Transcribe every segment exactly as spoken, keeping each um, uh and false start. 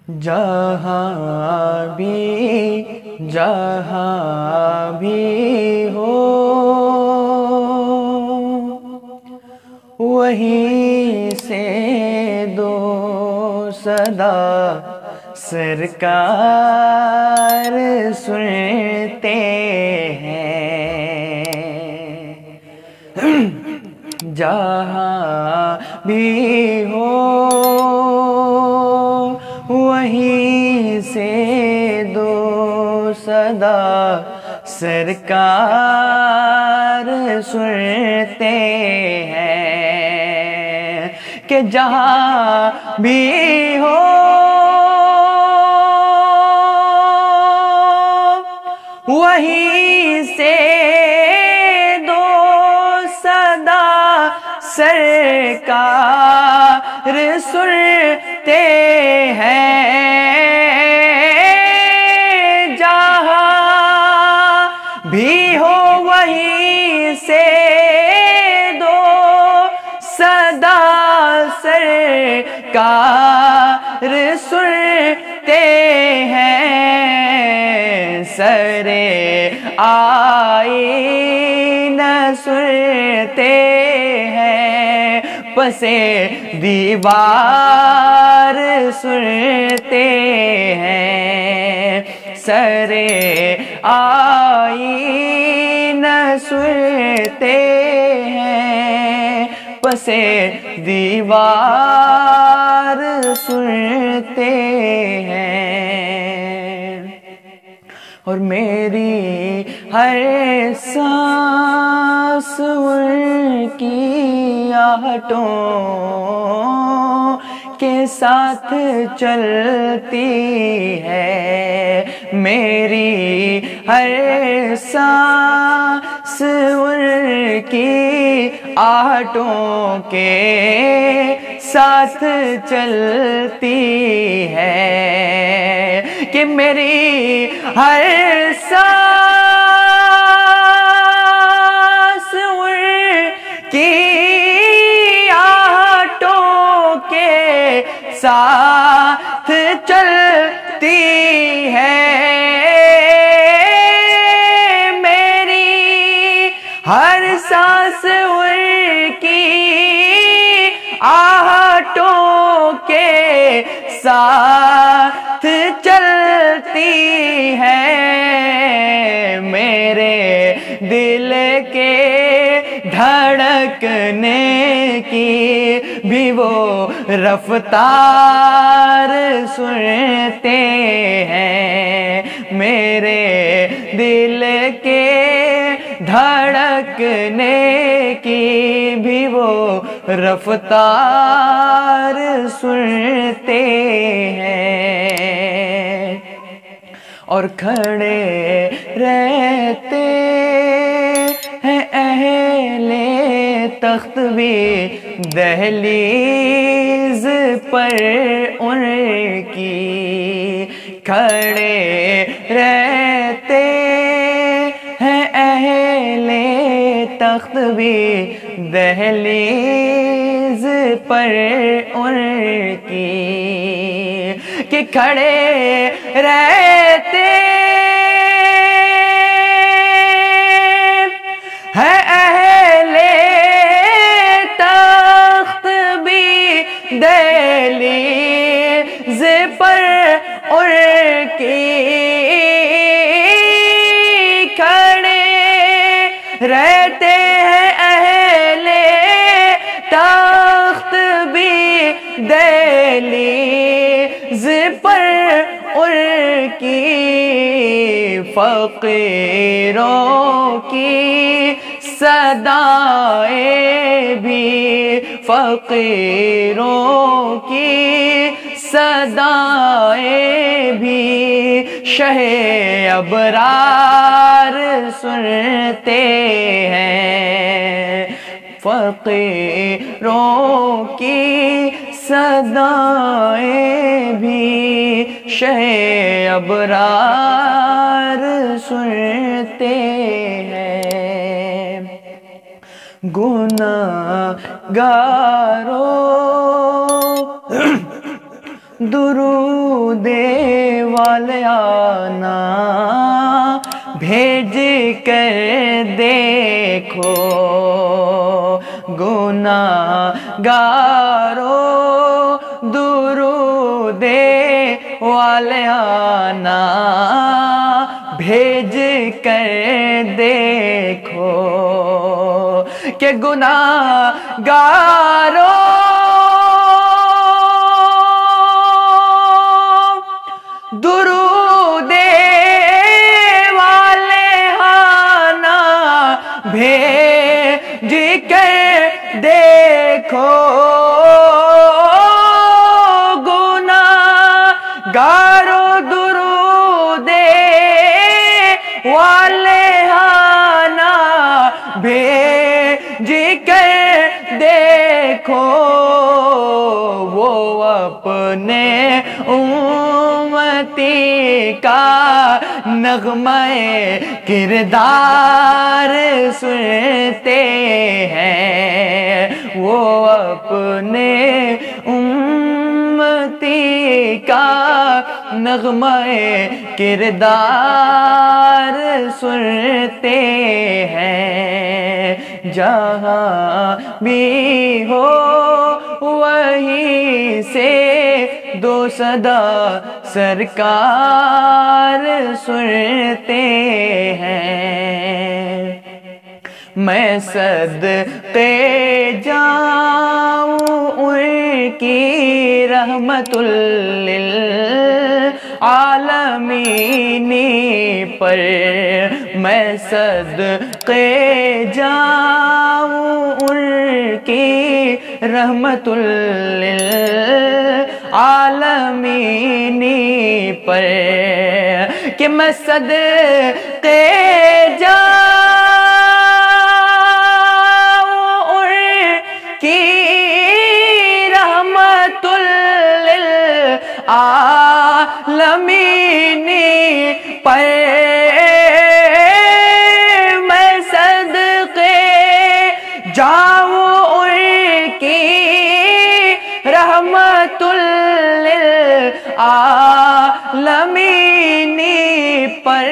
جہاں بھی جہاں بھی ہو وہیں سے دو صدا سرکار سنتے ہیں۔ جہاں بھی ہو وہیں سے دو صدا سرکار سنتے ہیں کہ جہاں بھی ہو وہیں سے دو صدا سرکار سنتے ہیں۔ جہاں بھی ہو وہیں سے دو صدا سرکار سنتے ہیں۔ سر آئینہ سنتے ہیں، پس دیوار سنتے ہیں۔ سر آئینہ سنتے ہیں، پس دیوار سنتے ہیں۔ اور میری ہر سانس ان کی آہٹوں کے ساتھ چلتی ہے۔ میری ہر سانس ان کی آہٹوں کے ساتھ چلتی ہے کہ میری ہر سانس ان کی آہٹوں کے ساتھ چلتی ہے۔ میری ہر سانس ان کی آہٹوں کے ساتھ چلتی ہے۔ میرے دل کے دھڑکنے کی بھی وہ رفتار سنتے ہیں۔ میرے دل کے دھڑکنے کی بھی وہ رفتار سنتے ہیں۔ اور کھڑے رہتے ہیں اہل تخت بھی دہلیز پر ان کی۔ کھڑے رہتے ہیں اہل تخت بھی دہلیز پر ان کی کہ کھڑے رہتے ہیں اہل تخت بھی دہلیز پر ان کی۔ کھڑے رہتے ہیں اہل تخت بھی دہلیز پر ان کی۔ فقیروں کی صدائیں بھی فقیروں کی صدائیں بھی شہ ابرار سنتے ہیں۔ فقیروں کی صدائیں بھی شہ ابرار سنتے ہیں۔ گناہگاروں درود والے آنا بھیج کر دیکھو گناہ گارو درود والے آنا بھیج کر دیکھو کہ گناہ گارو درود والے آنا بھیج کر دیکھو گناہ گارو درود والے آنا بھیج کر دیکھو وہ اپنے امتی کا نغمہ کردار سنتے ہیں وہ اپنے امتی کا نغمہ کردار سنتے ہیں جہاں بھی ہو وہیں سے دو صدا سرکار سنتے ہیں میں صدقے جاؤں ان کی رحمت للعالمین پر میں صدقے جاؤں ان کی رحمت للعالمین پر کہ میں صدقے جاؤں عالمین پر میں صدقے جاؤں ان کی رحمت للعالمین پر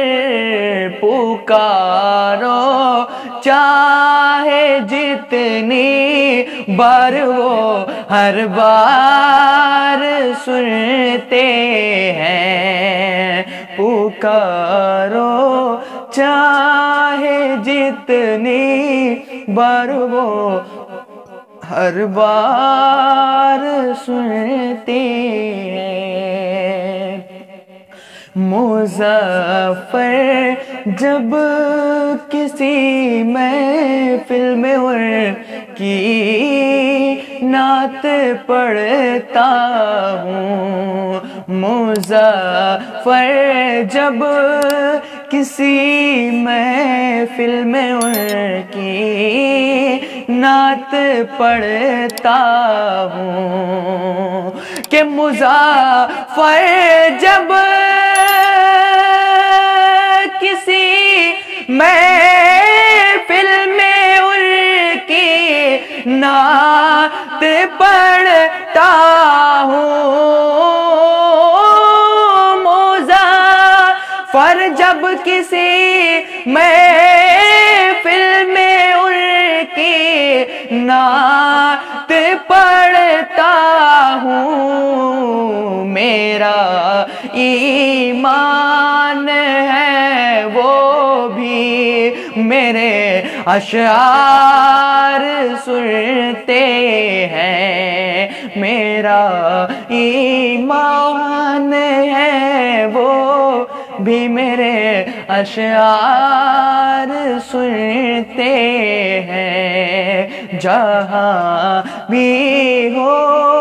پکارو چاہے جتنی بار وہ ہر بار سنتے ہیں پکارو چاہے جتنی بار وہ ہر بار سنتے ہیں مظفر جب کسی محفل میں ان کی نعت پڑھتا ہوں مظفر جب کسی محفل میں ان کی نعت پڑھتا ہوں کہ مظفر جب کسی محفل میں ان کی نعت پڑھتا ہوں مظفر جب کسی محفل میں ان کی نعت پڑھتا ہوں میرا ایمان ہے وہ بھی میرے اشعار سنتے ہیں میرا ایمان ہے وہ بھی میرے اشعار سنتے ہیں جہاں بھی ہو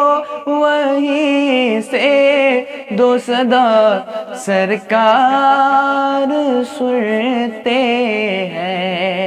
وہیں سے دو صدا سرکار سنتے ہیں